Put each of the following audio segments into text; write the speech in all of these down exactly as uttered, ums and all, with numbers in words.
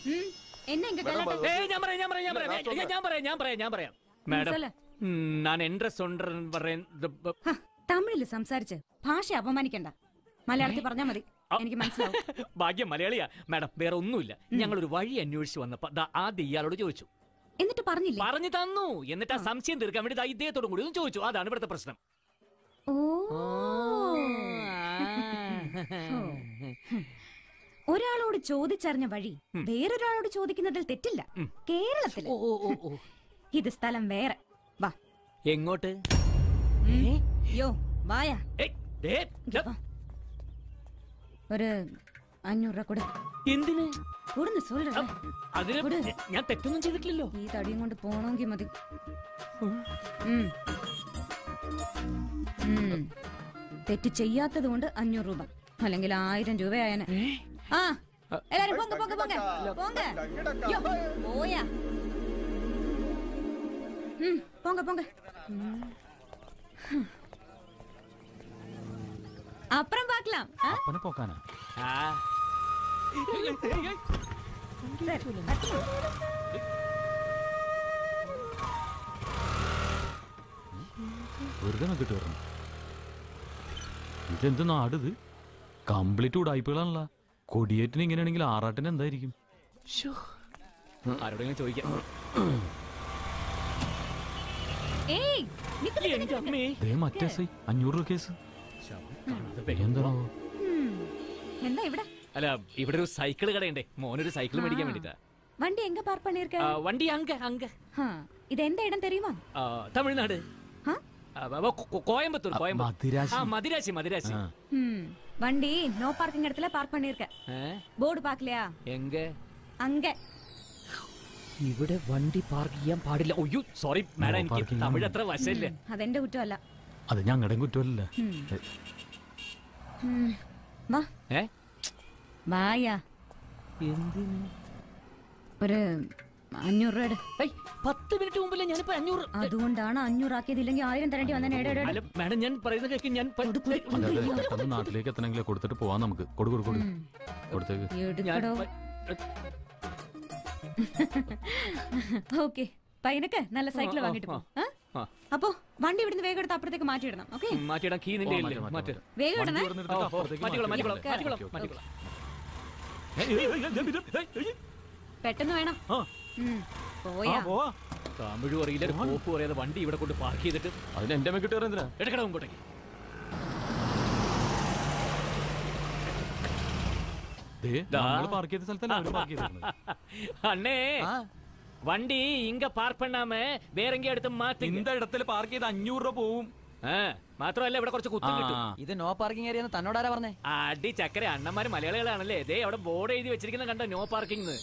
തമിഴില് സംസാരിച്ച് ഭാഷ അപമാനിക്കണ്ട, മലയാളത്തിൽ പറഞ്ഞാ മതി, എനിക്ക് മനസ്സിലാവും. ഭാഗ്യം മലയാളിയാ മാഡം. വേറെ ഒന്നുമില്ല, ഞങ്ങളൊരു വഴി അന്വേഷിച്ചു വന്നപ്പോ ആദ്യം ഇയാളോട് ചോദിച്ചു. എന്നിട്ട് പറഞ്ഞില്ല? പറഞ്ഞു തന്നു. എന്നിട്ട് ആ സംശയം തീർക്കാൻ വേണ്ടി ഇദ്ദേഹത്തോടും കൂടി ഒന്ന് ചോദിച്ചു. അതാണ് ഇവിടുത്തെ പ്രശ്നം. ഒരാളോട് ചോദിച്ചറിഞ്ഞ വഴി വേറൊരാളോട് ചോദിക്കുന്നതിൽ തെറ്റില്ല. കേരളത്തില് ഇത് സ്ഥലം വേറെ. വാ. എങ്ങോട്ട്? യോ വായാ. ഒരു അഞ്ഞൂറ് രൂപ കൊടു. എന്തിന്? കൊടുന്ന് സൊല്ലു. ഞാൻ തെറ്റൊന്നും ചെയ്തിട്ടില്ലല്ലോ. ഈ തടിയും കൊണ്ട് പോണമെങ്കിൽ മതി. തെറ്റ് ചെയ്യാത്തത് കൊണ്ട് അഞ്ഞൂറ് രൂപ, അല്ലെങ്കിൽ ആയിരം രൂപയായനെ. ആ എല്ലാരും പോങ്ക പോങ്ക പോങ്ക പോങ്ക പോയാ പോങ്ക പോങ്ക. அப்புறம் பார்க்கலாம். அப்பன போகானா? വെറുതെ നോക്കിട്ട് വരണം. ഇതെന്ത് നാടിത്? കംപ്ലീറ്റ് ഉടായ്പകളാണല്ലോ. കൊടിയേറ്റിന് ഇങ്ങനെയാണെങ്കിൽ ആറാട്ടിന് എന്തായിരിക്കും? ആരോടെങ്കിലും ചോദിക്കാം. മറ്റേ അഞ്ഞൂറ് രൂപ കേസ് എന്താണോ? എന്താ ഇവിടെ? അല്ല, ഇവിടെ ഒരു സൈക്കിൾ കടയുണ്ടേ, മോനൊരു സൈക്കിൾ മേടിക്കാൻ വേണ്ടിട്ടാ. വണ്ടി എങ്ക പാർക്ക് பண்ணிருக்க? വണ്ടി അങ്ക അങ്ക. ഇത് എന്താ ഇടം தெரியுமா? തമിഴ്നാട്. கோயம்புத்தூர் கோயம்புத்தூர். மதிராசி மதிராசி. வண்டி நோ பார்க்கிங் இடத்துல பார்க் பண்ணிருக்க. போர்டு பார்க்கலையா? எங்க? அங்க. ഇവിടെ വണ്ടി പാർക്ക് ചെയ്യാൻ പാടില്ല. അയ്യോ സോറി മാഡം, എനിക്ക് തമിഴ് അത്ര വശമില്ല. അതെന്റെ കുറ്റമല്ല. അത് ഞങ്ങളുടെ കുറ്റമല്ല. വാ. ഏ വായാ. എന്തിന്? ഒരു അഞ്ഞൂറ് രൂപ. പത്ത് മിനിറ്റ് മുമ്പല്ലേ ഞാനിപ്പോ അഞ്ഞൂറ്. അതുകൊണ്ടാണ് അഞ്ഞൂറ് ആക്കിയത്, ഇല്ലെങ്കിൽ ആയിരം തരേണ്ടി വന്നെ. മാഡം ഞാൻ പറയുന്നത് കേൾക്കും. ഞാൻ നാട്ടിലേക്ക് എത്തണമെങ്കിൽ കൊടുത്തിട്ട് പോവാം നമുക്ക്. കൊടു കൊടു കൊടു കൊടുത്തേക്ക്. ഓക്കെ, പയ്യനക്ക് നല്ല സൈക്കിൾ വാങ്ങിട്ട് പോ. അപ്പൊ വണ്ടി ഇവിടുന്ന് വേഗം എടുത്ത് അപ്പുറത്തേക്ക് മാറ്റിയിടണം. ഓക്കെ, മാറ്റിയിടാം. കീ നിന്റെ ഇല്ലേ? മാറ്റി വേഗം ഇടണേ. മാറ്റിക്കോളാം മാറ്റിക്കോളാം മാറ്റിക്കോളാം മാറ്റിക്കോളാം. പെട്ടെന്ന് വേണം. പോയാ തമിഴ് അറിയില്ല, കോപ്പ് പറയാതെ വണ്ടി ഇവിടെ കൊണ്ട് പാർക്ക് ചെയ്തിട്ട് അതിന് എന്റെ മേക്കിട്ട് എന്തിനാ? എടുക്കണം മുമ്പോട്ടേക്ക്. അണ്ണേ, വണ്ടി ഇങ്ക പാർക്ക് പണ്ണാമ വേറെ എങ്കി എടുത്ത് മാറ്റി. இந்த இடத்துல പാർക്ക് ചെയ്ത് അഞ്ഞൂറ് രൂപ പോവും. മാത്രമല്ല ഇവിടെ കുറച്ച് കുത്തും കിട്ടും. ഇത് നോ പാർക്കിംഗ് ഏരിയ തന്നോടാരാ പറഞ്ഞേ? അടി ചക്കര, അണ്ണന്മാര് മലയാളികളാണല്ലേ. ദേ അവിടെ ബോർഡ് എഴുതി വെച്ചിരിക്കുന്ന കണ്ട, നോ പാർക്കിംഗ്.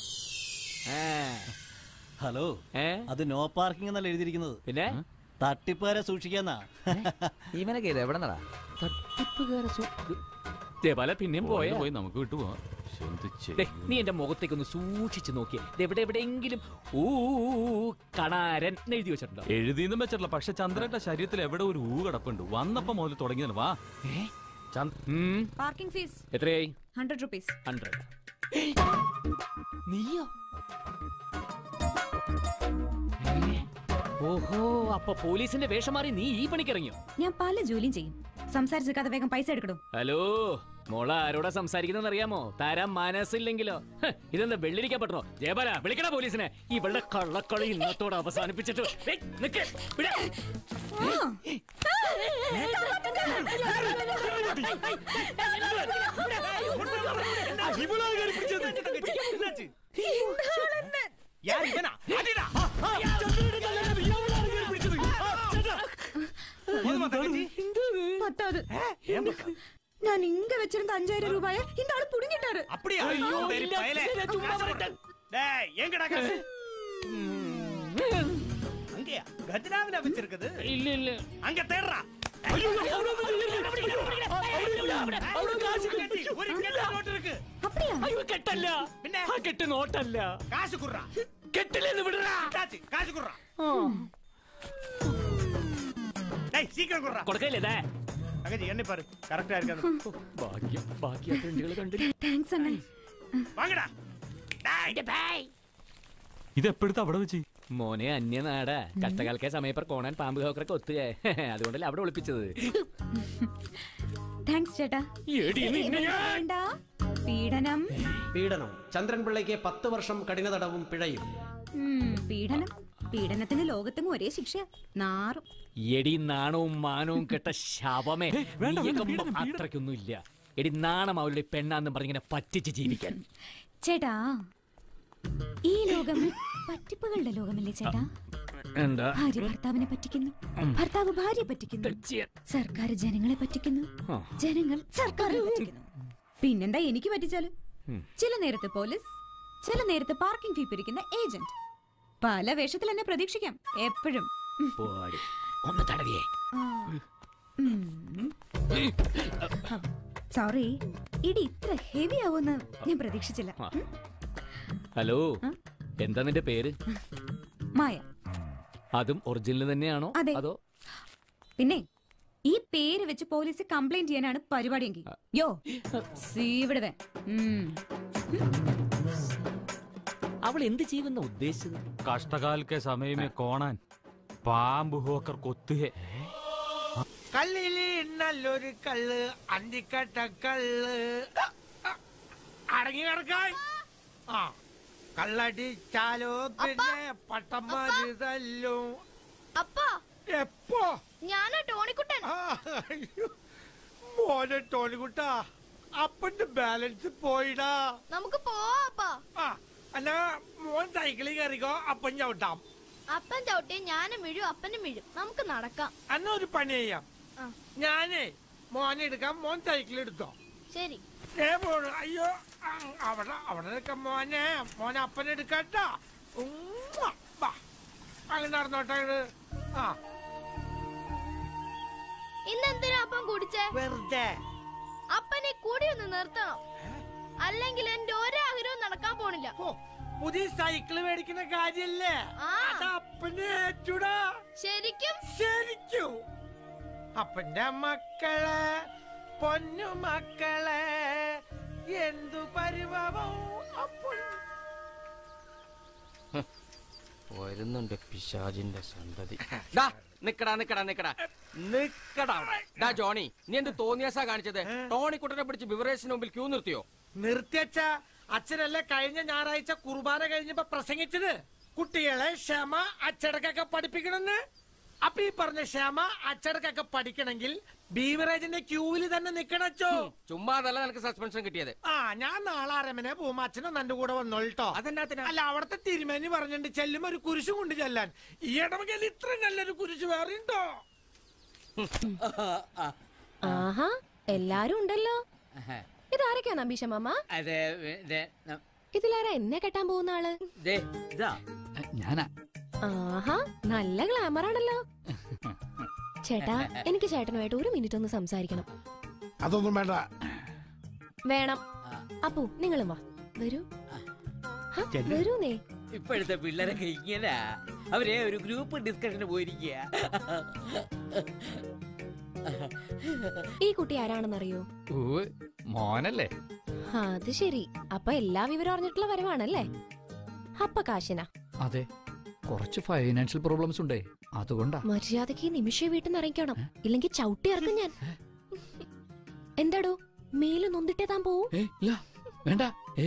ഹലോ, അത് നോ പാർക്കിംഗ് എന്നല്ല എഴുതിയിരിക്കുന്നത്. പിന്നെ തട്ടിപ്പുകാരെ സൂക്ഷിക്കാന്നാ. ഇവനൊക്കെ ഇത് എവിടെ നടാ? തട്ടിപ്പുകാരെ പിന്നെയും പോയാ പോയി നമുക്ക് വിട്ടുപോവാം. നീ എന്റെ മുഖത്തേക്കൊന്ന് സൂക്ഷിച്ചു നോക്കിയേ. എവിടെ എവിടെയെങ്കിലും ഊ കണാരൻ എഴുതി വെച്ചിട്ടുണ്ടോ? എഴുതിയൊന്നും വെച്ചിട്ടില്ല, പക്ഷെ ചന്ദ്രന്റെ ശരീരത്തിൽ എവിടെ ഒരു ഊ കിടപ്പുണ്ട്. വന്നപ്പോ മുതൽ തുടങ്ങിയത്. വാ. പാർക്കിംഗ് ഫീസ് എത്രയായി? Hundred rupees. ഹൺഡ്രഡ്. നീയോ? ഓഹോ, അപ്പൊ പോലീസിന്റെ വേഷം മാറി നീ ഈ പണിക്കിറങ്ങിയോ? ഞാൻ പല ജോലിയും ചെയ്യും. സംസാരിച്ചിരിക്കാതെ വേഗം പൈസ എടുക്കണോ? ഹലോ മോള, ആരോടാ സംസാരിക്കുന്ന അറിയാമോ? തരാൻ മനസ്സില്ലെങ്കിലോ? ഇതെന്താ വെള്ളിരിക്കാൻ പറ്റണോ? ജയബാല, വിളിക്കടാ പോലീസിനെ. ഇവളുടെ കള്ളക്കളി ഇന്നത്തോടെ അവസാനിപ്പിച്ചിട്ട് பத்தாது. நான் இங்க வச்சிருந்த அஞ்சாயிரம் ரூபாய இந்த ஆளு புடுங்கிட்டாரு. அப்படியே? ஐயோ வெரி பயலே. டேய் எங்கடா காசு? அங்கயா கஜனாவில வச்சிருக்குது? இல்ல இல்ல, அங்க தேடுறா. ஐயோ அவரு காசு கட்டி ஒரு கெட்ட நோட் இருக்கு. அப்படியே? ஐயோ கெட்டல்ல, பின்ன ആ കെട്ട് നോട്ടല്ല. காசு குறா. കെട്ടില്ലെന്ന് വിടടാ. കാശ് കാശ് കുറാ. டேய் சீக்கிரம் குறா. കൊടുക്കല്ലേ? அங்கஜி என்ன பாரு, கரெக்ட்டா இருக்காது. ഭാഗ്യം, ബാക്കി ഫ്രണ്ടുകൾ കണ്ടില്ല. താങ്ക്സ് അണ്ണൻ. வாங்கடா. ഇത് എപ്പോഴത്തെ അവിടെ വെച്ച്? മോനെ അന്യനാടാ, കഷ്ടകാലക്കെ സമയപ്പർ കോണാൻ പാമ്പ് ഹോക്കറൊക്കെ ഒത്തുകേ, അതുകൊണ്ടല്ലേ അവിടെ ഒളിപ്പിച്ചത്. താങ്ക്സ് ചേട്ടാ. വേണ്ട. പീഡനം പീഡനം ചന്ദ്രൻപിള്ളയ്ക്ക് പത്ത് വർഷം കഠിന തടവും പിഴയും. പീഡനം പീഡനത്തിന് ലോകത്തെങ്ങും ഒരേ ശിക്ഷ. നാറും. എടി നാണവും മാനവും കെട്ട ശവമേ, അത്രയ്ക്കൊന്നും ഇല്ല. എടി നാണം അവളുടെ പെണ്ണാന്നും പറഞ്ഞിങ്ങനെ പറ്റിച്ച് ജീവിക്കാൻ. ചേട്ടാ, ഈ ലോകം പറ്റിപ്പുകളുടെ ലോകമല്ലേ ചേട്ടാ? എന്താ? ഭാര്യ ഭർത്താവിനെ പറ്റിക്കുന്നു, ഭർത്താവ് ഭാര്യ പറ്റിക്കുന്നു, സർക്കാർ ജനങ്ങളെ പറ്റിക്കുന്നു, ജനങ്ങൾ സർക്കാരിനെ പറ്റിക്കുന്നു. പിന്നെന്താ എനിക്ക് പറ്റിച്ചാല്? ചില നേരത്തെ പോലീസ്, ചില നേരത്തെ പാർക്കിംഗ് ഫീ പിരിക്കുന്ന ഏജന്റ്. പല വേഷത്തിൽ എന്നെ പ്രതീക്ഷിക്കാം എപ്പോഴും. ഒന്ന് തടവിയേ. സോറി, ഇടി ഇത്ര ഹെവി ആവുമെന്ന് ഞാൻ പ്രതീക്ഷിച്ചില്ല. ഹലോ, എന്താ നിന്റെ പേര്? മായ. അതും ഒറിജിനൽ തന്നെയാണോ? അതോ? പിന്നെ ഈ പേര് വെച്ച് പോലീസ് കംപ്ലൈന്റ് ചെയ്യാനാണ് പരിപാടിയെങ്കിൽ യോ സീവിടവേ. അവൾ എന്ത് ചെയ്യുമെന്ന ഉദ്ദേശിച്ചത്? കഷ്ടകാലക്കെ സമയമേ കോണാൻ പാമ്പ് ഹോക്കർ കൊത്തുകേ. കല്ലില് നല്ലൊരു കള്ള്, അന്തിക്കട്ട കള്ള്. അടങ്ങി കിടക്കാൻ. ആ കള്ളടിച്ചാലോ പിന്നെ പട്ടന്മാര് തല്ലും. എപ്പോ? ഞാനാ ടോണിക്കുട്ടൻ. മോനെ ടോണിക്കുട്ടാ, അപ്പന്റെ ബാലൻസ് പോയിടാ. നമുക്ക് പോവാ. അല്ല, മോൻ സൈക്കിളിൽ കയറിക്കോ, അപ്പൻ ചവിട്ടാം. അപ്പൻ ചവിട്ടിയ ഞാനും വീഴും അപ്പനും വീഴും. നമുക്ക് നടക്കാം. അന്ന ഒരു പണി ചെയ്യാം. ഞാനേ മോനെ എടുക്കാം, മോൻ സൈക്കിൾ എടുത്തോ. ശരി. അയ്യോ, അവിടെ അവിടെ നിൽക്കാം മോനെ. മോനെ അപ്പനെ എടുക്കാട്ടാ. അങ്ങനെ നടന്നോട്ടെ. ആ ഇന്നെന്തിനാ അപ്പം കുടിച്ചേ? വെറുതെ. അപ്പനെ കൂടി ഒന്ന് നിർത്തണം, അല്ലെങ്കിൽ എന്റെ ഒരാഗ്രഹവും നടക്കാൻ പോണില്ല. പുതിയ സൈക്കിള് മേടിക്കുന്ന കാര്യല്ലേ? അപ്പനെ ഏറ്റുടാ. ശരിക്കും ശരിക്കും. അപ്പന്റെ മക്കളെ, പൊന്നു മക്കളെ, എന്തു പരിഭവം. വരുന്നുണ്ട് പിശാചിന്റെ സന്തതി. നിക്കടാ നിക്കടാ നിക്കടാ നിക്കടാ. ഡാ ജോണി, നീ എന്ത് തോന്നിയാസാ കാണിച്ചത്? ടോണിക്കുട്ടനെ പിടിച്ച് ബിവറേജിന് മുമ്പിൽ ക്യൂ നിർത്തിയോ? നിർത്തിയച്ച അച്ഛനല്ലേ കഴിഞ്ഞ ഞായറാഴ്ച കുർബാന കഴിഞ്ഞപ്പോ പ്രസംഗിച്ചത്? കുട്ടികളെ ക്ഷമ അച്ചടക്കൊക്കെ പഠിപ്പിക്കണമെന്ന്. അപ്പൊ ഈ പറഞ്ഞ ക്ഷമ അച്ചടക്കൊക്കെ പഠിക്കണമെങ്കിൽ ബീവറേജിന്റെ ക്യൂവിൽ തന്നെ നിക്കണച്ചോ. ചുമ്മാ അതല്ല നിനക്ക് സസ്പെൻഷൻ കിട്ടിയത്. ആ ഞാൻ നാളെ അരമനെ പോകുമ്പോ അച്ഛനും എന്റെ കൂടെ വന്നോട്ടോ. അതെന്നാ? അല്ല, അവിടത്തെ തിരുമേനി പറഞ്ഞിട്ടുണ്ട് ചെല്ലുമ്പോ ഒരു കുരിശ് കൊണ്ട് ചെല്ലാൻ. ഈ ഇടവകയിൽ ഇത്രയും നല്ലൊരു കുരിശ് വേറെ ഉണ്ടോ? ആഹാ, എല്ലാരും ഉണ്ടല്ലോ. ഇതാരൊക്കെയാ നമ്പീശമ്മ? ഇതിലാരാ എന്നെ കെട്ടാൻ പോകുന്ന ആള്? ഞാനാ. ആഹാ, നല്ല ഗ്ലാമർ ആണല്ലോ. ചേട്ടാ, എനിക്ക് ചേട്ടനുമായിട്ട് ഒരു മിനിറ്റ് ഒന്ന് സംസാരിക്കണം. അതൊന്നും വേണ്ട. വേണം. അപ്പു, നിങ്ങളും വാ. വരൂ വരൂന്നേ. ഇപ്പോഴത്തെ പിള്ളേരൊക്കെ ഇങ്ങനെ അവരെ ഒരു ഗ്രൂപ്പ് ഡിസ്കഷന് പോയിരിക്കുക. ഈ കുട്ടി ആരാണെന്നറിയോ? മോനല്ലേ? അത് ശരി. അപ്പൊ എല്ലാ വിവരം അറിഞ്ഞിട്ടുള്ള വരവാണല്ലേ? അപ്പ കാശിനാ? അതെ, കുറച്ച് ഫൈനാൻഷ്യൽ പ്രോബ്ലംസ് ഉണ്ടേ, അതുകൊണ്ടാ. മര്യാദക്ക് നിമിഷം വീട്ടിൽ നിന്ന് ഇറങ്ങിക്കണം, ഇല്ലെങ്കിൽ ചവിട്ടി ഇറക്കും ഞാൻ. എന്താടോ, മേല് നൊന്നിട്ടേ താൻ പോവും? വേണ്ട. ഏ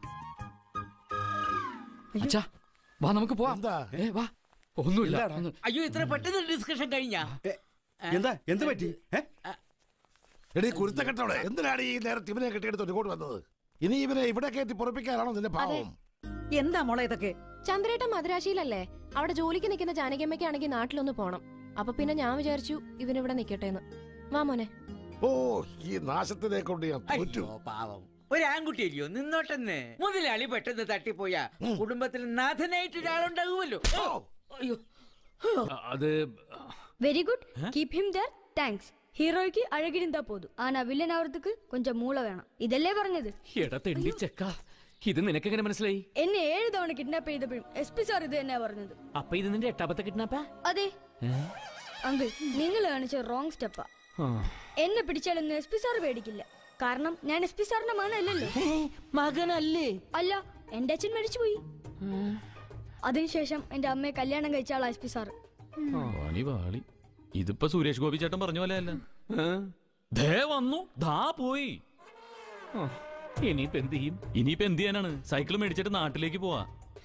അച്ഛാ, വാ നമുക്ക് പോവാം. വാ. ഒന്നുമില്ല. അയ്യോ, ഇത്ര പെട്ടെന്ന് ഡിസ്കഷൻ കഴിഞ്ഞാ? എന്താ എന്ത് പറ്റി? എടീ കുരുത്തക്കെട്ടോടെ, എന്തിനാണ് ഈ നേരത്തെ ഇവനെ കെട്ടിയെടുത്തോട്ട് ഇങ്ങോട്ട് വന്നത്? ഇനി ഇവനെ ഇവിടെ കയറ്റി പൊറപ്പിക്കാനാണോ നിന്റെ പാവം? എന്താ മോളെ ഇതൊക്കെ? ചന്ദ്രേട്ടൻ മദ്രാശിയിലല്ലേ? അവിടെ ജോലിക്ക് നിൽക്കുന്ന ജാനകിയമ്മയ്ക്കാണെങ്കിൽ നാട്ടിലൊന്ന് പോണം. അപ്പൊ പിന്നെ ഞാൻ വിചാരിച്ചു ഇവനിവിടെ നിക്കട്ടേന്ന്. വാ മോനെ. ഓ, ഈ നാശത്തിനെ കൊണ്ട് ഞാൻ തോറ്റു. പാവം ഒരു ആൺകുട്ടിയല്ലയോ, നിന്നോട്ടെന്ന്. മുതലാളി പെട്ടെന്ന് തട്ടിപ്പോയാ കുടുംബത്തിൽ നാഥനായിട്ട് ഒരാളുണ്ടാകുമല്ലോ. അയ്യോ, അത് very good, keep him there. Thanks. ஹீரோய்க்கு அழகிருந்தா போதும், ஆனா வில்லன் ஆவறதுக்கு கொஞ்சம் மூளை வேணும். இதெல்லே പറഞ്ഞത്. എടാ തെണ്ടി ചെക്ക, ഇത് നിനക്ക് എങ്ങനെ മനസ്സിലായി? എന്നെ ഏഴ് തവണ കിഡ്നാപ്പ് ചെയ്തപ്പോഴും എസ് പി സാർ ഇത് തന്നെയാ പറഞ്ഞത്. അപ്പൊ ഇത് നിന്റെ എട്ടാമത്തെ കിഡ്നാപ്പാ? അതെ അങ്കിൾ, നിങ്ങൾ കാണിച്ച റോങ് സ്റ്റെപ്പാ. എന്നെ പിടിച്ചാലൊന്നും എസ് പി സാർ പേടിക്കില്ല, കാരണം ഞാൻ എസ് പി സാറിന്റെ മകനല്ലല്ലോ. മകനല്ലേ? അല്ല, എന്റെ അച്ഛൻ മരിച്ചുപോയി. അതിനുശേഷം എന്റെ അമ്മയെ കല്യാണം കഴിച്ച ആളാ എസ് പി സാറ്. വാളി വാളി ഇതിപ്പോ സുരേഷ് ഗോപി ചേട്ടൻ പറഞ്ഞ പോലെ അല്ല. ദേ വന്നു ദാ പോയി. ഇനിയിപ്പോ എന്ത് ചെയ്യും? ഇനിയിപ്പോ എന്ത് ചെയ്യാനാണ്? സൈക്കിൾ മേടിച്ചിട്ട് നാട്ടിലേക്ക് പോവാ.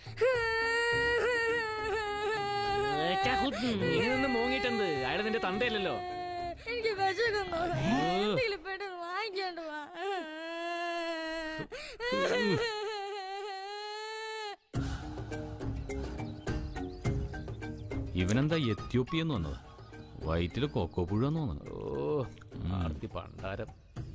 മോങ്ങിട്ടെന്ത്? അയാളെ നിന്റെ തന്തയല്ലോ. എനിക്ക് വിശക്കുന്നു. എന്തെങ്കിലും പെട്ടെന്ന് വാങ്ങിക്കാണ്ട് വാ. ഇവനെന്താ എത്യോപ്യെന്ന് വന്നത്? വയറ്റില് കൊക്കോ പുഴന്ന് തോന്നുന്നു. ഓ ആർത്തി പണ്ടാരം.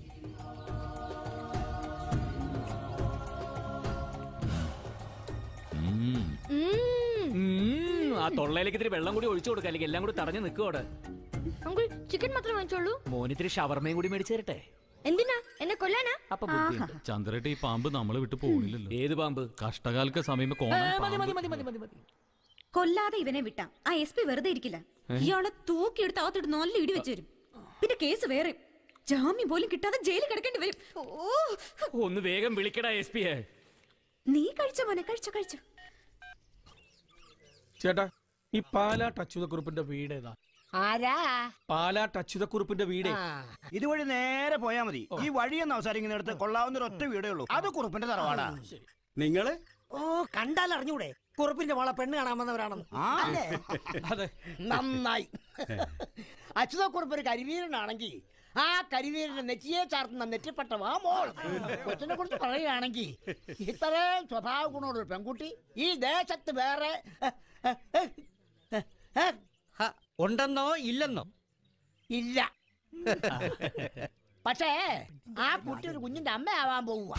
ആ തൊള്ളയിലേക്ക് ഇത്തിരി വെള്ളം കൂടി ഒഴിച്ചു കൊടുക്കുക, അല്ലെങ്കിൽ എല്ലാം കൂടി തടഞ്ഞു നിൽക്കുവോടെ. ചിക്കൻ മാത്രം വാങ്ങിച്ചോളൂ. മോനിത്തിരി ഷവർമയും കൂടി മേടിച്ചു തരട്ടെ. എന്തിനാ? എന്നെ കൊല്ലാനാ? അപ്പൊ ചന്ദ്രേട്ട ഈ പാമ്പ് നമ്മളെ വിട്ട് പോണില്ലല്ലോ. ഏത് പാമ്പ്? കഷ്ടകാലത്തെ സമയം കൊല്ലാതെ ഇവനെ വിട്ടാ ആ എസ് പി വെറുതെ ഇരിക്കില്ല. ഇയാളെ തൂക്കിയെടുത്ത് അകത്തിട്ട് നല്ല ഇടി വെച്ചു വരും. പിന്നെ കേസ് വേറെ, ജാമ്യം പോലും കിട്ടാതെ ജയിലിൽ കിടക്കേണ്ടി വരും. ഒന്ന് വേഗം വിളിക്കടാ എസ് പിയെ. നീ കഴിച്ചോ മോനെ, കഴിച്ചോ കഴിച്ചോ. ചേട്ടാ, ഈ പാലാട്ട് അച്യുതക്കുറുപ്പിന്റെ വീട് ഏതാ? ആരാ? പാലാട്ട് അച്യുതക്കുറുപ്പിന്റെ വീട്. ഇതുവഴി നേരെ പോയാ മതി. ഈ വഴിയെന്ന് അവസാനിക്കുന്നിടത്ത് കൊള്ളാവുന്ന ഒറ്റ വീടേ ഉള്ളൂ. അത് കുറുപ്പിന്റെ തറവാടാ. നിങ്ങള് ഓ കണ്ടാൽ അറിഞ്ഞൂടെ കുറുപ്പിന്റെ മോളെ പെണ്ണ് കാണാൻ വന്നവരാണെന്ന്? അതെ, നന്നായി. അച്യുതക്കുറുപ്പ് ഒരു കരിവീരനാണെങ്കിൽ ആ കരിവീരന്റെ നെറ്റിയെ ചാർത്തുന്ന നെറ്റിപ്പെട്ട വാ മോൾ. കൊച്ചിനെ കുറിച്ച് പറയുകയാണെങ്കിൽ ഇത്രയും സ്വഭാവ ഗുണമുള്ള ഒരു പെൺകുട്ടി ഈ ദേശത്ത് വേറെ ഉണ്ടെന്നോ ഇല്ലെന്നോ? ഇല്ല. പക്ഷേ ആ കുട്ടി ഒരു കുഞ്ഞിന്റെ അമ്മയാവാൻ പോവുക.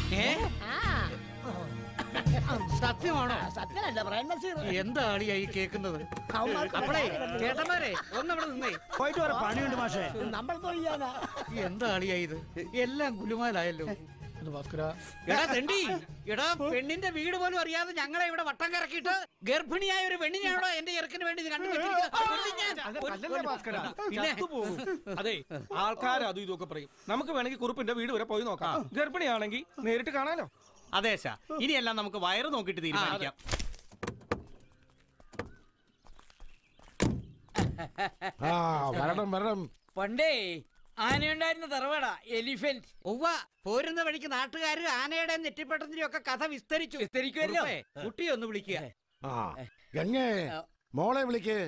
സത്യമാണോ? സത്യമല്ല പറയുന്നത്. എന്താണ് ഈ കേൾക്കുന്നത്? അപ്പളേ ചേട്ടന്മാരെ ഒന്നവിടെ നിന്നേ പോയിട്ട് വരെ പണിയുണ്ട് മാഷേ. നമ്മൾ തൊഴിയാനാ. എന്താണ് ഇത്? എല്ലാം ഗുലുമാലായല്ലോ. എടാ തെണ്ടി, എടാ പെണ്ണിന്റെ വീട് പോലും അറിയാതെ ഞങ്ങളെ ഇവിടെ വട്ടം കറക്കിയിട്ട് ഗർഭിണിയായ ഒരു പെണ്ണിനാണോ എന്റെ ചെറുക്കിന് വേണ്ടി ഇത് കണ്ടുപിടിച്ചിരിക്കുന്നത്? അതെ, ആൾക്കാർ അതും ഇതൊക്കെ പറയും. നമുക്ക് വേണമെങ്കിൽ കുറുപ്പിന്റെ വീട് വരെ പോയി നോക്കാം. ഗർഭിണിയാണെങ്കിൽ നേരിട്ട് കാണാലോ. അതെ സാ, ഇനിയെല്ലാം നമുക്ക് വയറ് നോക്കിയിട്ട് തീരുമാനിക്കാം. പണ്ടേ ആനയുണ്ടായിരുന്ന തറവാടാ എലിഫന്റ്. ഒവ്വ, പോരുന്ന വഴിക്ക് നാട്ടുകാർ ആനയുടെ നെറ്റിപ്പെട്ടതിന്റെ ഒക്കെ കഥ വിസ്തരിച്ചു. വിസ്തരിക്കുമല്ലോ. കുട്ടിയെ ഒന്ന് വിളിക്കുക. മോളെ വിളിക്ക്.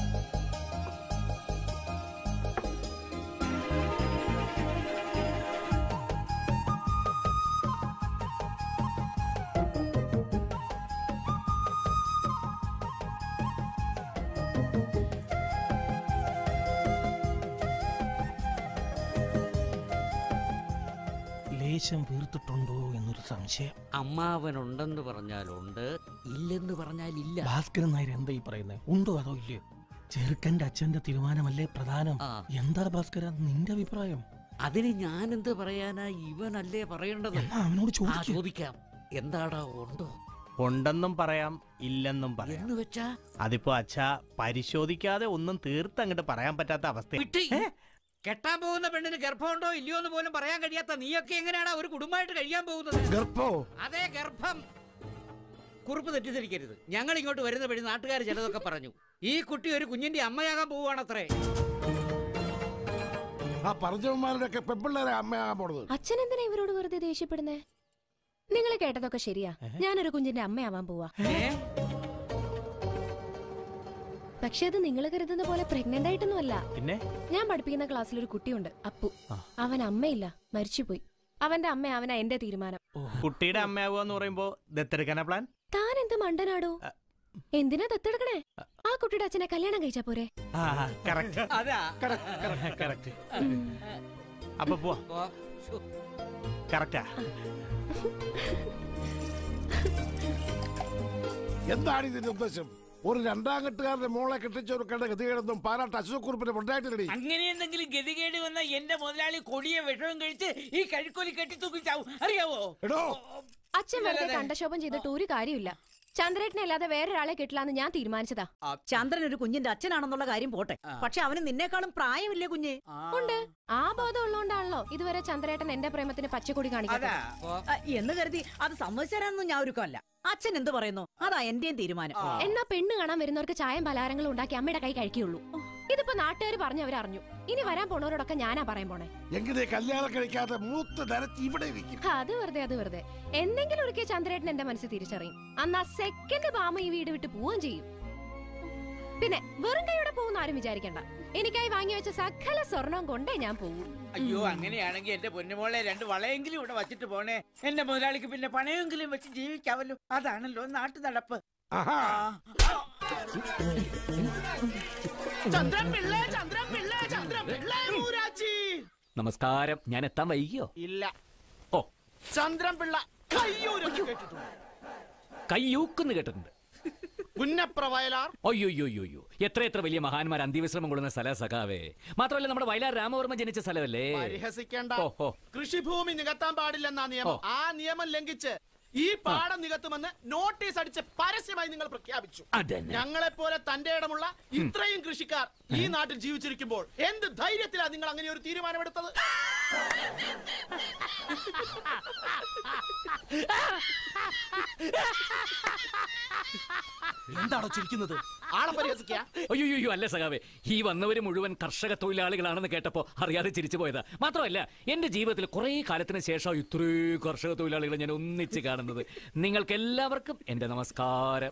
ലേശം വീർത്തിട്ടുണ്ടോ എന്നൊരു സംശയം. അമ്മാവനുണ്ടെന്ന് പറഞ്ഞാലുണ്ട്, ഇല്ലെന്ന് പറഞ്ഞാലില്ല. ഭാസ്കരൻ നായർ എന്താ ഈ പറയുന്നത്? ഉണ്ടോ അതോ ഇല്ലയോ? ചെറുക്കന്റെ അച്ഛന്റെ തീരുമാനമല്ലേ പ്രധാനം. എന്താ ഭാസ്കര നിന്റെ അഭിപ്രായം? അതിന് ഞാൻ എന്ത് പറയാനാ? ഇവനല്ലേ പറയേണ്ടത്. അവനോട് ചോദിക്കാം. എന്താടാ ഉണ്ടോ? ഉണ്ടെന്നും പറയാം, ഇല്ലെന്നും പറയാം. എന്ന് വെച്ചാ അതിപ്പോ അച്ഛാ പരിശോധിക്കാതെ ഒന്നും തീർത്തങ്ങോട്ട് പറയാൻ പറ്റാത്ത അവസ്ഥ. കെട്ടാൻ പോകുന്ന പെണ്ണിന് ഗർഭമുണ്ടോ ഇല്ലയോ എന്ന് പോലും പറയാൻ കഴിയാത്ത നീയൊക്കെ എങ്ങനെയാണ് ഒരു കുടുംബമായിട്ട് കഴിയാൻ പോകുന്നത്? അതെ, ഗർഭം. കുറിപ്പ് തെറ്റിദ്ധരിക്കരുത്. ഞങ്ങൾ ഇങ്ങോട്ട് വരുന്ന വഴി നാട്ടുകാർ ചിലതൊക്കെ പറഞ്ഞു. ഈ കുട്ടി ഒരു കുഞ്ഞിന്റെ അമ്മയാകാൻ പോവുകയാണത്രേ. അച്ഛൻ എന്തിനാ ഇവരോട് വെറുതെ ദേഷ്യപ്പെടുന്നേ? നിങ്ങൾ കേട്ടതൊക്കെ ശരിയാ. ഞാനൊരു കുഞ്ഞിന്റെ അമ്മയാവാൻ പോവാ. പക്ഷെ അത് നിങ്ങൾ കരുതുന്ന പോലെ പ്രഗ്നന്റ് ആയിട്ടൊന്നും അല്ല. പിന്നെ ഞാൻ പഠിപ്പിക്കുന്ന ക്ലാസ്സിൽ ഒരു കുട്ടിയുണ്ട്, അപ്പു. അവൻ അമ്മയില്ല, മരിച്ചുപോയി. അവന്റെ അമ്മ അവനാ എന്റെ തീരുമാനം. കുട്ടിയുടെ അമ്മയാവുക പറയുമ്പോ ദത്തെടുക്കാനാ പ്ലാൻ? താൻ എന്ത് മണ്ടനാടോ? എന്തിനാ ദത്തെടുക്കണേ? ആ കുട്ടിയുടെ അച്ഛനെ കല്യാണം കഴിച്ചാ പോരെ? അപ്പൊ പോവാ. കറക്റ്റാ. എന്താണ് ഇതിന്റെ ഉദ്ദേശം? ഒരു രണ്ടാം കെട്ടുകാരുടെ മോളെ കെട്ടിച്ചൊരുക്കേണ്ട ഗതികേടൊന്നും പാലാട്ട് അച്യുതക്കുറുപ്പിന്റെ ഉണ്ടായിട്ടില്ലടി. അങ്ങനെ എന്തെങ്കിലും ഗതികേട് വന്ന എന്റെ മുതലാളി കൊടിയ വിഷവും കഴിച്ച് ഈ കഴുക്കൊലി കെട്ടിത്തൂക്കി ചാവും, അറിയാവോ? അച്ഛൻ വെറുതെ കണ്ടശോഭം ചെയ്തിട്ട് ഒരു കാര്യമില്ല. ചന്ദ്രേട്ടനെ അല്ലാതെ വേറൊരാളെ കിട്ടില്ലാന്ന് ഞാൻ തീരുമാനിച്ചതാ. ചന്ദ്രൻ ഒരു കുഞ്ഞിന്റെ അച്ഛനാണെന്നുള്ള കാര്യം പോട്ടെ, പക്ഷെ അവന് നിന്നേക്കാളും പ്രായമില്ലേ കുഞ്ഞ്? ഉണ്ട്. ആ ബോധം ഉള്ളതുകൊണ്ടാണല്ലോ ഇതുവരെ ചന്ദ്രേട്ടൻ എന്റെ പ്രേമത്തിന് പച്ചക്കൊടി കാണിക്കുന്നത്. എന്ന് കരുതി അത് സമ്മതിച്ചരാനൊന്നും ഞാൻ ഒരുക്കമല്ല. അച്ഛൻ എന്ത് പറയുന്നു അതാ എന്റെയും തീരുമാനം. എന്നാ പെണ്ണ് കാണാൻ വരുന്നവർക്ക് ചായം പലഹാരങ്ങളും ഉണ്ടാക്കി അമ്മയുടെ കൈ കഴിക്കുള്ളൂ. ഇതിപ്പോ നാട്ടുകാർ പറഞ്ഞവരറിഞ്ഞു. ഇനി വരാൻ പോണവരോടൊക്കെ ഞാനാ പറയാൻ പോണേ. എങ്ങനെ കല്യാണം കഴിക്കാതെ മൂത്ത് നരച്ച് ഇവിടെ ഇരിക്കും? അത് വെറുതെ അത് വെറുതെ. എന്തെങ്കിലും ഒരിക്കൽ ചന്ദ്രേട്ടൻ എന്റെ മനസ്സിൽ തിരിച്ചറിയും. അന്നാ സെക്കൻഡ് ബാമ ഈ വീട് വിട്ട് പോവുകയും ചെയ്യും. പിന്നെ വെറും കൈയോടെ പോകുന്ന ആരും വിചാരിക്കണ്ട. എനിക്കായി വാങ്ങി വെച്ച സകല സ്വർണവും കൊണ്ടേ ഞാൻ പോകും. അയ്യോ, അങ്ങനെയാണെങ്കിൽ എന്റെ പൊന്നുമോളെ രണ്ട് വളയെങ്കിലും ഇവിടെ വച്ചിട്ട് പോണേ. എന്റെ മുതലാളിക്ക് പിന്നെ പണയെങ്കിലും വെച്ച് ജീവിക്കാവല്ലോ. അതാണല്ലോ നാട്ടു നടപ്പ്. നമസ്കാരം. ഞാൻ എത്താൻ വൈകിയോ? ഇല്ല. ഓ, ചന്ദ്രൻപിള്ള കയ്യൂക്കെന്ന് കേട്ടിട്ടുണ്ട്. പുന്നപ്ര വയലാർ. അയ്യോയ്യോയ്യോ, എത്ര എത്ര വലിയ മഹാന്മാർ അന്ത്യവിശ്രമം കൊള്ളുന്ന സ്ഥല സഖാവേ. മാത്രമല്ല നമ്മുടെ വയലാർ രാമവർമ്മ ജനിച്ച സ്ഥലമല്ലേ. പരിഹസിക്കേണ്ട. കൃഷിഭൂമി നികത്താൻ പാടില്ലെന്നാ നിയമം. ആ നിയമം ലംഘിച്ച് ഈ പാടം നികത്തുമെന്ന് നോട്ടീസ് അടിച്ച് പരസ്യമായി നിങ്ങൾ പ്രഖ്യാപിച്ചു. ഞങ്ങളെ പോലെ തന്റെ ഇടമുള്ള ഇത്രയും കൃഷിക്കാർ ഈ നാട്ടിൽ ജീവിച്ചിരിക്കുമ്പോൾ എന്ത് ധൈര്യത്തിലാണ് നിങ്ങൾ അങ്ങനെ ഒരു തീരുമാനമെടുത്തത്? എന്താണോ ചിരിക്കുന്നത്? ആളെ പരിഹസിക്കാ? അയ്യോ അല്ല സഖാവേ, ഈ വന്നവര് മുഴുവൻ കർഷക തൊഴിലാളികളാണെന്ന് കേട്ടപ്പോ അറിയാതെ ചിരിച്ചു പോയതാ. മാത്രമല്ല എന്റെ ജീവിതത്തിൽ കുറെ കാലത്തിന് ശേഷം ഇത്രയും കർഷക തൊഴിലാളികളെ ഞാൻ ഒന്നിച്ച് കാണുന്നത്. നിങ്ങൾക്ക് എല്ലാവർക്കും എന്റെ നമസ്കാരം.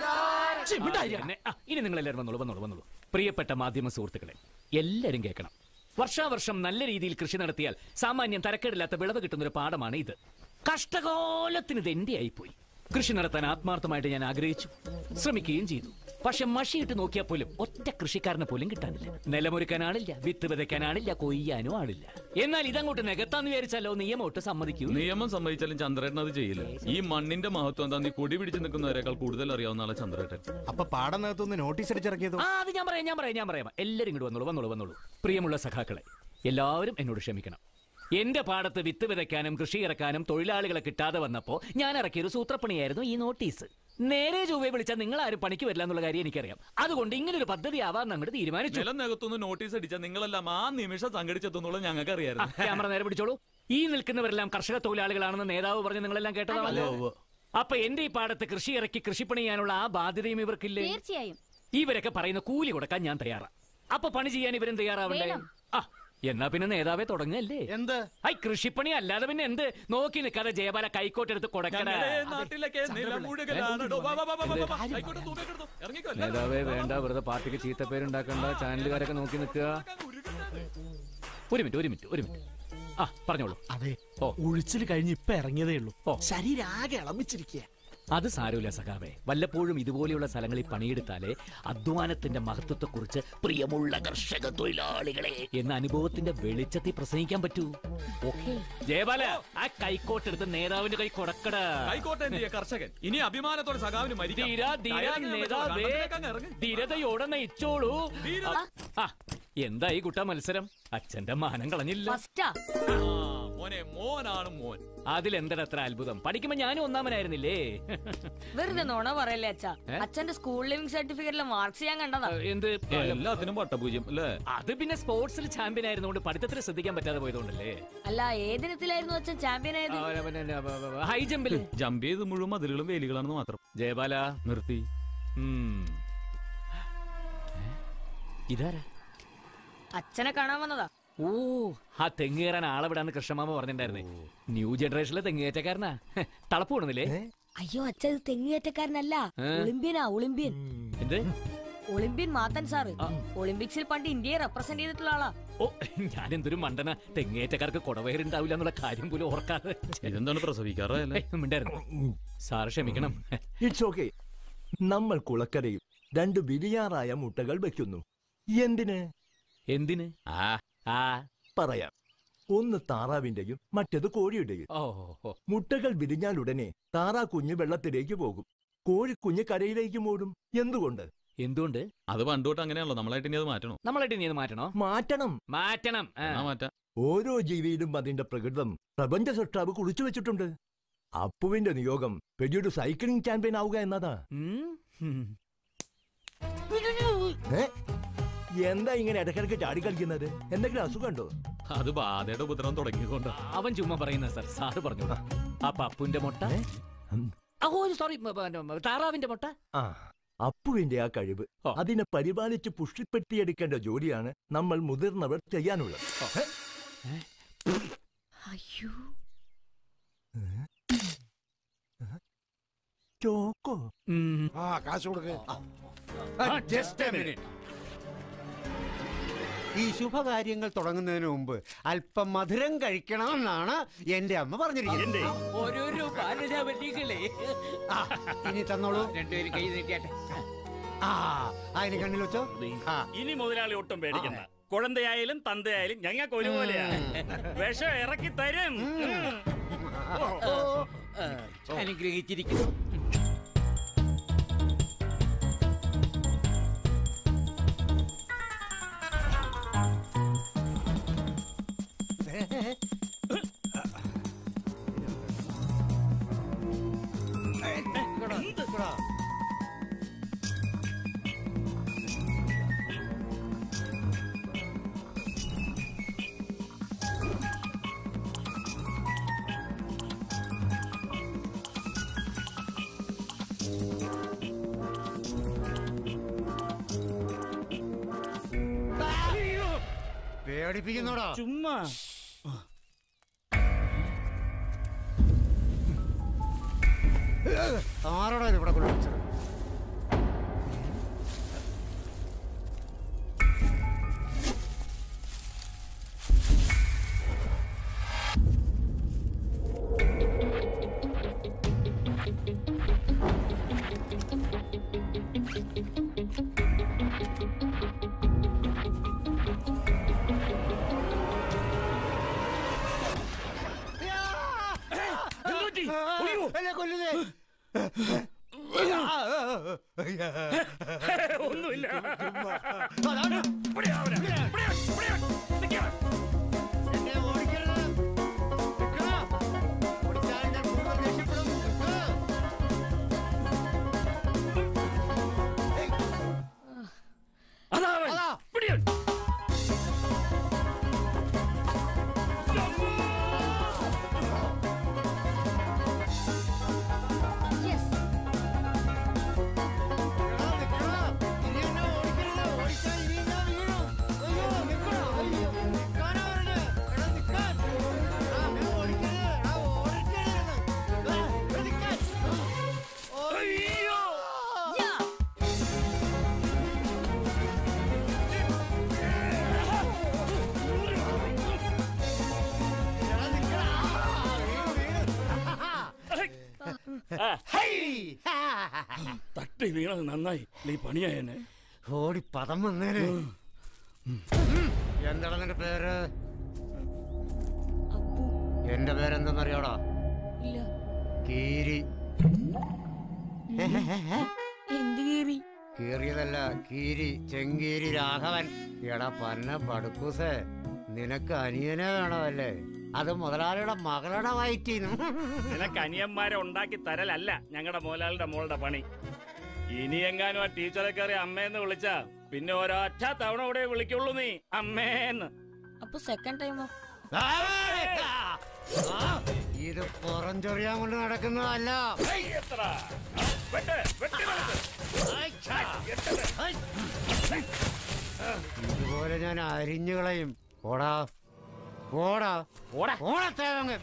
ഇനി നിങ്ങൾ എല്ലാവരും വന്നോളൂ വന്നോളൂ വന്നോളൂ. പ്രിയപ്പെട്ട മാധ്യമ സുഹൃത്തുക്കളെ, എല്ലാവരും കേൾക്കണം. വർഷാവർഷം നല്ല രീതിയിൽ കൃഷി നടത്തിയാൽ സാമാന്യം തരക്കേടില്ലാത്ത വിളവ് കിട്ടുന്ന ഒരു പാടമാണ് ഇത്. കഷ്ടകാലത്തിന് ഇത് എന്റെ ആയിപ്പോയി. കൃഷി നടത്താൻ ആത്മാർത്ഥമായിട്ട് ഞാൻ ആഗ്രഹിച്ചു, ശ്രമിക്കുകയും ചെയ്തു. പക്ഷെ മഷിയിട്ട് നോക്കിയാൽ പോലും ഒറ്റ കൃഷിക്കാരനെ പോലും കിട്ടാനില്ല. നിലമൊരുക്കാൻ ആളില്ല, വിത്ത് വിതയ്ക്കാൻ ആളില്ല, കൊയ്യാനും ആളില്ല. എന്നാൽ ഇതങ്ങോട്ട് നികത്താന്ന് വിചാരിച്ചാലോ നിയമം ഒട്ട് സമ്മതിക്കൂ. നിയമം സമ്മതിച്ചാലും ചന്ദ്രേട്ടൻ അത് ചെയ്യില്ല. ഈ മണ്ണിന്റെ മഹത്വം എന്താ നീ കൊടി പിടിച്ച് നിൽക്കുന്നവരെക്കാൾ കൂടുതൽ അറിയാവുന്ന ആളെ ചന്ദ്രേട്ടൻ. അപ്പൊ പാടം നികത്തുന്ന നോട്ടീസ് അടിച്ചിറക്കിയതോ? ആ അത് ഞാൻ പറയാം ഞാൻ പറയാം ഞാൻ പറയാം എല്ലാരും ഇങ്ങോട്ട് വന്നോളൂ വന്നോളൂ വന്നോളൂ. പ്രിയമുള്ള സഖാക്കളെ, എല്ലാവരും എന്നോട് ക്ഷമിക്കണം. എന്റെ പാടത്ത് വിത്ത് വിതയ്ക്കാനും കൃഷി ഇറക്കാനും തൊഴിലാളികളെ കിട്ടാതെ വന്നപ്പോ ഞാൻ ഇറക്കിയൊരു സൂത്രപ്പണിയായിരുന്നു ഈ നോട്ടീസ്. നേരെ ചൊവ്വേ വിളിച്ചാൽ നിങ്ങൾ ആരും പണിക്ക് വരില്ല എന്നുള്ള കാര്യം എനിക്കറിയാം. അതുകൊണ്ട് ഇങ്ങനെ ഒരു പദ്ധതി ആവാൻ അങ്ങോട്ട് തീരുമാനിച്ചു. നിലം നികത്തുന്ന നോട്ടീസ് അടിച്ചാൽ നിങ്ങളെല്ലാം ആ നിമിഷം സംഘടിച്ചെത്തുന്നുള്ള ഞങ്ങൾക്ക് അറിയാം. ക്യാമറ നേരെ പിടിച്ചോളൂ. ഈ നിൽക്കുന്നവരെല്ലാം കർഷക തൊഴിലാളികളാണെന്ന് നേതാവ് പറഞ്ഞ് നിങ്ങളെല്ലാം കേട്ടതാണല്ലോ. അപ്പൊ എന്റെ ഈ പാടത്ത് കൃഷി ഇറക്കി കൃഷിപ്പണി ചെയ്യാനുള്ള ആ ബാധ്യതയും ഇവർക്കില്ലേ? തീർച്ചയായും. ഇവരൊക്കെ പറയുന്ന കൂലി കൊടുക്കാൻ ഞാൻ തയ്യാറാ. അപ്പൊ പണി ചെയ്യാൻ ഇവരും തയ്യാറാവണ്ടേ? ആ എന്നാ പിന്നെ നേതാവേ തുടങ്ങല്ലേ? എന്ത് ഐ കൃഷിപ്പണി അല്ലാതെ പിന്നെ എന്ത്? നോക്കി നിൽക്കാതെ ജയബാല കൈക്കോട്ടെടുത്ത് കൊടുക്കണേ. നേതാവേ വേണ്ട, വെറുതെ പാർട്ടിക്ക് ചീത്തപ്പേരുണ്ടാക്കണ്ട. ചാനലുകാരൊക്കെ നോക്കി നിൽക്കുക. ഒരു മിനിറ്റ് ഒരു മിനിറ്റ് ഒരു മിനിറ്റ് ആ പറഞ്ഞോളൂ. അതെ, ഒഴിച്ചിൽ കഴിഞ്ഞ് ഇപ്പൊ ഇറങ്ങിയതേ ഉള്ളൂ. ശരീരം ആകെ ഇളമിച്ചിരിക്കുക. അത് സാരമില്ല സഖാവേ. വല്ലപ്പോഴും ഇതുപോലെയുള്ള സ്ഥലങ്ങളിൽ പണിയെടുത്താലേ അധ്വാനത്തിന്റെ മഹത്വത്തെക്കുറിച്ച് പ്രിയമുള്ള കർഷക തൊഴിലാളികളെ എന്ന അനുഭവത്തിന്റെ വെളിച്ചത്തിൽ പ്രസംഗിക്കാൻ പറ്റൂ. ഓക്കെ ജയബാല, ആ കൈക്കോട്ടെടുത്ത് നേതാവിന്റെ കൈ കൊടുക്കട. കൈക്കോട്ടെ കർഷകൻ ഇനി അഭിമാനത്തോടെ സഖാവിന് ധീരതയോടെ നയിച്ചോളൂ. എന്തായി കുട്ട മത്സരം? അച്ഛന്റെ മാനം കളഞ്ഞില്ല. മോനാണ് മോൻ. അതിലെന്താ അത്ര അത്ഭുതം? പഠിക്കുമ്പോ ഞാനും ഒന്നാമനായിരുന്നില്ലേ? വെറുതെ നോണ പറയല്ലേ അച്ഛാ. അച്ഛന്റെ സ്കൂൾ ലിവിംഗ് സർട്ടിഫിക്കറ്റിലെ മാർക്സ് ഞാൻ കണ്ടതാ. എന്ത് എല്ലാത്തിനും പട്ടപൂജ്യം അല്ലേ? അത് പിന്നെ സ്പോർട്സിൽ ചാമ്പ്യൻ ആയിരുന്നോണ്ട് പഠിത്തത്തിൽ ശ്രദ്ധിക്കാൻ പറ്റാതെ പോയതുകൊണ്ടല്ലേ? അല്ല, ഏതിനത്തിലായിരുന്നു അച്ഛൻ ചാമ്പ്യൻ ആയത്? ഹൈ ജമ്പിൽ ജമ്പ് ചെയ്ത് മുഴുവൻ മതിലുകളും വേലികളാണെന്ന് മാത്രം. ജയബാല നിർത്തി. ഇതാരാ? അച്ഛനെ കാണാൻ വന്നതാ. ഓ, ആ തെങ്ങ് കയറാൻ ആളെ വിടാന്ന് കൃഷ്ണമാമ പറഞ്ഞിട്ടുണ്ടായിരുന്നേ. ന്യൂ ജനറേഷനിലെ തെങ്ങേറ്റക്കാരനാ. തളപ്പ് കൂടുന്നില്ലേ? അയ്യോ അച്ഛൻ തെങ്ങേറ്റക്കാരനല്ല, ഒളിമ്പ്യനാ. ഒളിമ്പ്യൻ. എന്ത്? Olympian Mathan sir. ഒളിമ്പിക്സിൽ പണ്ട് ഇന്ത്യയെ റെപ്രസെന്റ് ചെയ്തിട്ടുള്ള ആളാ. ഓ, ഞാൻ എന്തൊരു മണ്ടന. തെങ്ങേറ്റക്കാർക്ക് കൊടവയറുണ്ടാവില്ല എന്നുള്ള കാര്യം പോലും ഓർക്കാതെ. ഇതെന്താണ് പ്രസവിക്കാറായിരുന്നു? സാറ് ക്ഷമിക്കണം. It's okay. നമ്മൾ കുളക്കരയിൽ രണ്ട് ബിരിയാറായ മുട്ടകൾ വെക്കുന്നു. എന്തിന് എന്തിന് ആ പറയാം. ഒന്ന് താറാവിന്റെയും മറ്റേത് കോഴിയുടെയും. മുട്ടകൾ വിരിഞ്ഞാൽ ഉടനെ താറാ കുഞ്ഞ് വെള്ളത്തിലേക്ക് പോകും, കോഴിക്കുഞ്ഞ് കരയിലേക്ക് മൂടും. എന്തുകൊണ്ട്? എന്തുകൊണ്ട്? അത് പണ്ടോട്ട് അങ്ങനെയാണല്ലോ. നമ്മളായിട്ട് ഇനി അത് മാറ്റണോ? നമ്മളായിട്ട് ഇനി അത് മാറ്റണോ? മാറ്റണം മാറ്റണം മാറ്റാം. ഓരോ ജീവിയിലും അതിന്റെ പ്രകൃതം പ്രപഞ്ച സൃഷ്ടാവ് കുറിച്ചു വെച്ചിട്ടുണ്ട്. അപ്പുവിന്റെ നിയോഗം വലിയൊരു സൈക്ലിംഗ് ചാമ്പ്യൻ ആവുക എന്നതാ. എന്താ ഇങ്ങനെ ഇടക്കിടക്ക് ചാടി കളിക്കുന്നത്? എന്തെങ്കിലും അസുഖമുണ്ടോ? അത് ബാധയുടെ ഉപദ്രവം തുടങ്ങിക്കൊണ്ട്. അവൻ ചുമ്മാ പറയുന്ന സാർ. സാറ് പറഞ്ഞു ആ പപ്പുന്റെ മുട്ട സോറി താറാവിന്റെ മുട്ട. ആ അപ്പുവിന്റെ ആ കഴിവ് അതിനെ പരിപാലിച്ച് പുഷ്ടിപ്പെടുത്തിയെടുക്കേണ്ട ജോലിയാണ് നമ്മൾ മുതിർന്നവർ ചെയ്യാനുള്ളത്. അയ്യോ ചോക്കോ ആ കാശ് കൊടുക്ക്. ഈ ശുഭകാര്യങ്ങൾ തുടങ്ങുന്നതിന് മുമ്പ് അല്പം മധുരം കഴിക്കണമെന്നാണ് എന്റെ അമ്മ പറഞ്ഞിരിക്കുന്നത്. ഓരോരോ ബാലരാമല്ലികളെ ഇനി തന്നോളൂ. രണ്ടുപേരും കൈ നീട്ടിയാട്ടെ. ആ അതിന് കണ്ണിൽ വെച്ചോ. ഇനി മുതലാളി ഒട്ടും പേടിക്കണ്ട. കുഴന്തയായാലും തന്തയായാലും ഞങ്ങൾക്ക് ഒരുപോലെയാ. വിഷം ഇറക്കി തരും. അനുഗ്രഹിച്ചിരിക്കുന്നു. പേടിപ്പിക്കുന്നോടാ ചുമ്മാ. ആരോടാ ഇത് ഇവിടെ കൊണ്ടുവച്ചത്? ഒന്നുമില്ല. തട്ടി വീണത് നന്നായി. നീ പണിയായനെ ഓടി പദം വന്നേനെ. എന്താണ് നിന്റെ പേര്? എന്റെ പേരെന്തെന്നറിയാടാ? കീരി. എന്ത് കീറി? കീറിയതല്ല, കീരി, ചെങ്കീരി രാഘവൻ. എടാ പന്ന പടുക്കൂസേ, നിനക്ക് അനിയനെ വേണമല്ലേ? അത് മുതലാളിയുടെ മകളുടെ വയറ്റിന്ന്. നിനക്ക് അനിയന്മാരെ ഉണ്ടാക്കി തരലല്ല ഞങ്ങളുടെ മുതലാളിയുടെ മോളുടെ പണി. ഇനി എങ്ങാനും ആ ടീച്ചറെ കയറി അമ്മേന്ന് വിളിച്ചാ പിന്നെ ഒരൊറ്റ തവണ കൂടെ വിളിക്കുള്ളൂ നീ അമ്മേന്ന്. അപ്പൊ സെക്കൻഡ് ടൈമോ? ഇത് പുറംചൊറിയാൻ കൊണ്ട് നടക്കുന്നതല്ല. ഇതുപോലെ ഞാൻ അരിഞ്ഞു കളയും. ഓടാ ഓടാ ഓടാ ഓടത്തേവങ്ങ്.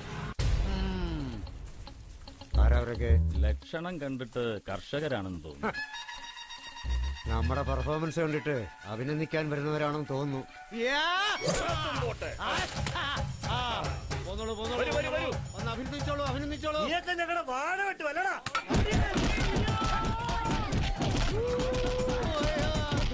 ആരവരൊക്കെ ലക്ഷണം കണ്ടിട്ട് കർഷകരാണെന്ന് തോന്നുന്നു. നമ്മുടെ പെർഫോമൻസ് കണ്ടിട്ട് അഭിനന്ദിക്കാൻ വരുന്നവരാണെന്ന് തോന്നുന്നു. ഒന്ന് അഭിനന്ദിച്ചോളൂ അഭിനന്ദിച്ചോളൂ. ഞങ്ങളുടെ വാഴ വെട്ട് വല്ല